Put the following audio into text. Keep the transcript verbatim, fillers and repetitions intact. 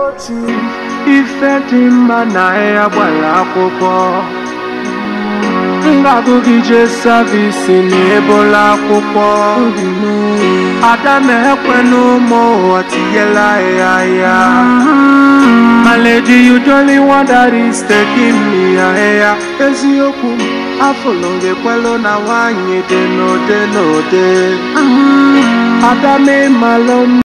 ife dị mma na ya gbara akwụkwọ ngagụgị je savisi na ebola akwụkwọ ada na-ekwe n'ụmụ ụwa tinyela ya ya my lady you don't want that is taking me ya eziokwu afụlụ gị kwelu na nwanyị dị n'ode n'ode ada me malụ